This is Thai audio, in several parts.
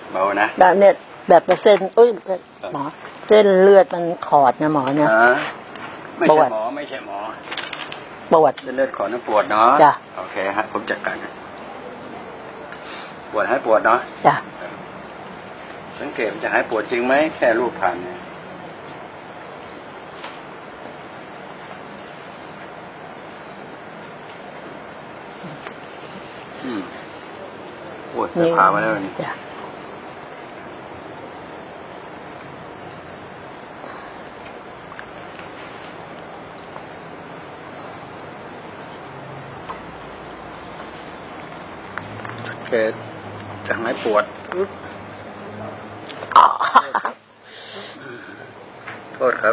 เบานะแบบเนี่ยแบบเส้นอุ้ยหมอเส้นเลือดมันขอดนะหมอเนี่ยไม่ใช่หมอไม่ใช่หมอปวดเส้นเลือดขอดน้ำปวดเนาะจ้ะโอเคฮะผมจัดการปวดให้ปวดเนาะจ้ะสังเกตจะหายปวดจริงไหมแค่รูปผ่านเนี่ยปวดจะผ่ามาแล้วนี่สังเกตจะหายปวดโทษครับ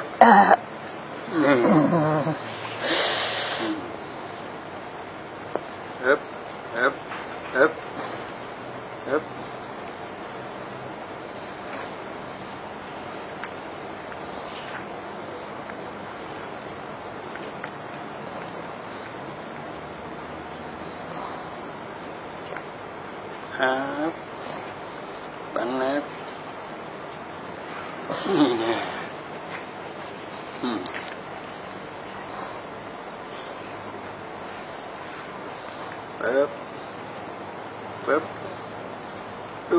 เอ๊บเอ๊บเอ๊บเอ๊บครับบังนะนี่แน่ปึ๊บปึ๊บดู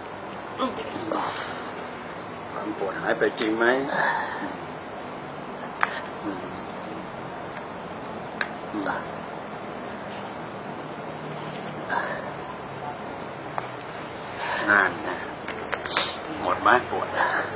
ความปวดหายไปจริงไหมนั่นนะหมดไหมปวด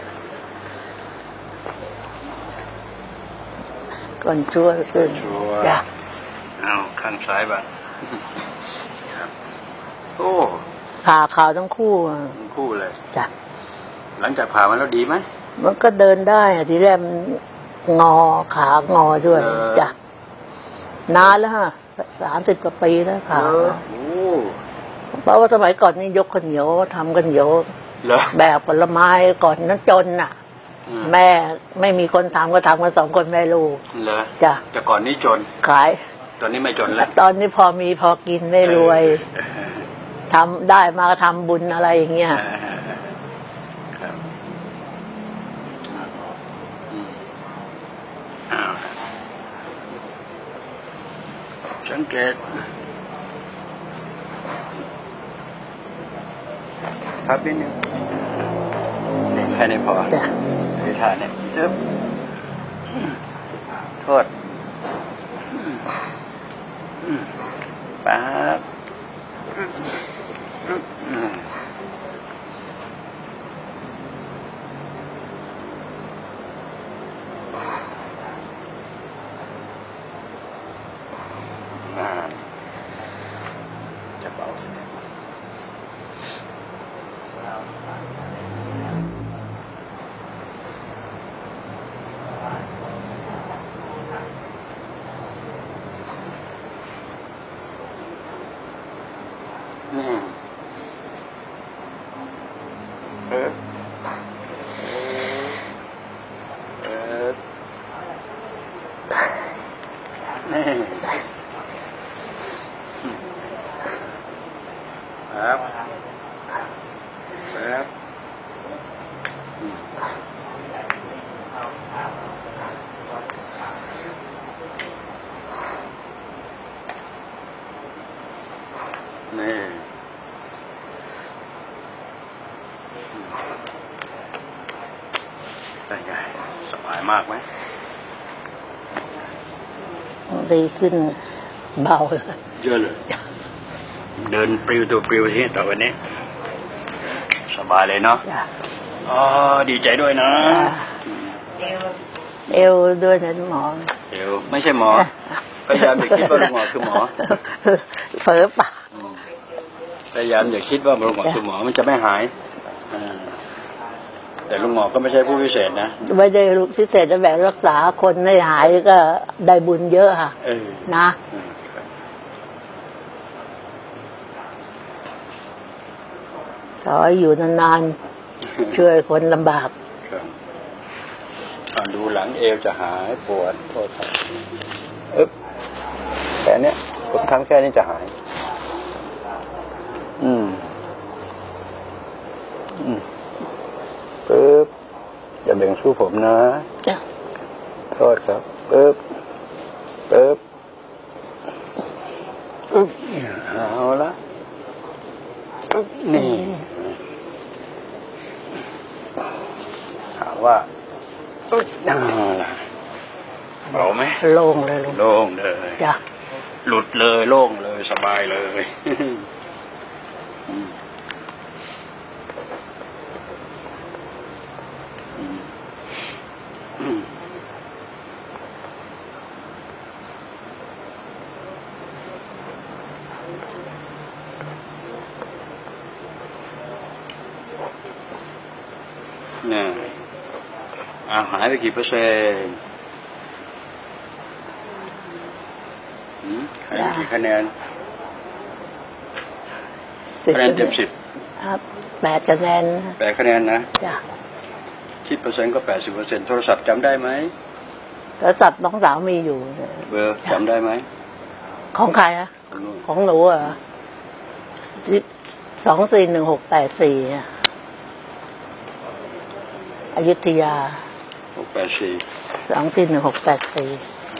ก่อนชั่วขึ้นจ้ะเอาข้างซ้ายบ้างครับโอ้ผ่าขาวทั้งคู่ทั้งคู่เลยจ้ะหลังจากผ่ามันแล้วดีไหมมันก็เดินได้ทีแรกมันงอขางอด้วยจ้ะนานแล้วฮะ30 กว่าปีแล้วค่ะเพราะว่าสมัยก่อนนี่ยกข้าวเหนียวทำข้าวเหนียวแบบผลไม้ก่อนนั้นจนน่ะแม่ไม่มีคนทำก็ทำกัน2 คนแม่ลูกเหรอจ้ะแต่ก่อนนี้จนขายตอนนี้ไม่จนแล้วตอนนี้พอมีพอกินไม่รวยทำได้มาก็ทำบุญอะไรอย่างเงี้ยสังเกตครับนิดนึงนี่แค่นี้พอที่ท่าเนี่ยจึ๊บโทษป๊าบจะเบาสิครับครับนี่เป็นไงสบายมากไหมดีขึ้นเบาเยอะเลยเดินปลิวตัวปลิวที่ต่อไปนี้สบายเลยเนาะอ๋อดีใจด้วยนะเอวด้วยนะหมอเอวไม่ใช่หมอพยายามอย่าคิดว่าลุงหมอคือหมอเผลอปะพยายามอย่าคิดว่าลุงหมอคือหมอมันจะไม่หายแต่ลุงหมอก็ไม่ใช่ผู้พิเศษนะไม่ได้พิเศษแต่แบบรักษาคนให้หายก็ได้บุญเยอะค่ะนะขออยู่นานๆช่วยคนลำบากดูหลังเอวจะหายปวดโทษครับแค่นี้ผมทำแค่นี้จะหายปึ๊บอย่าเบ่งสู้ผมนะจ้ะโทษครับปึ๊บปึ๊บปึ๊บเอาละปึ๊บนี่ถามว่าปึ๊บเอาละเบาไหมโล่งเลยลุงโล่งเลยจ้ะหลุดเลยโล่งเลยสบายเลย น่ะหายไปกี่เปอร์เซ็นต์หายไปกี่คะแนนคะแนนเต็ม10 ครับ8 คะแนน 8 คะแนนนะจ้ะคิดเปอร์เซ็นต์ก็80%โทรศัพท์จำได้ไหมโทรศัพท์น้องสาวมีอยู่เบอร์จำได้ไหมของใครอะของหนูเหรอ241684อยุธยา 684 241684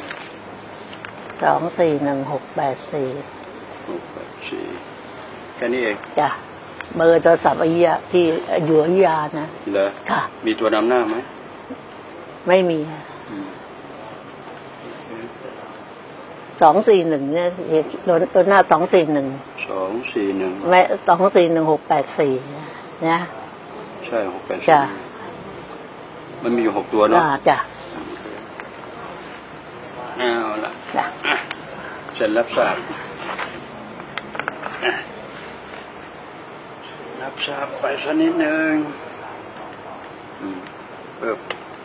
แค่นี้เองจ้ะเบอร์โทรศัพท์อยุธยาที่อยู่อยุธยานะเหรอค่ะมีตัวนำหน้าไหมไม่มี241เนี่ยตัวหน้า241 241 ไม่241684นะใช่684 จ้ะมันมีอยู่6ตัวเนาะจ้ะเอาละจ้ะเสร็จรับทราบรับทราบไปสักนิดหนึ่งเปิบ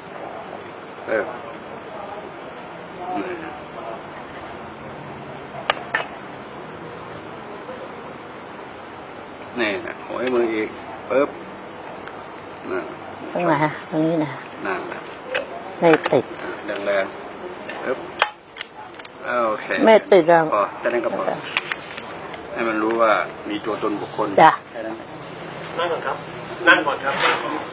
นี่นะหัวให้มืออีกปึ๊บนั่นตรงไหนฮะตรงนี้นะนั่นแหละไม่ติดแรงๆปึ๊บโอเคไม่ติดแล้วพอแค่นั้นก็พอให้มันรู้ว่ามีตัวตนบุคคลจ้ะแค่นั้นนั่งก่อนครับ นั่งก่อนครับ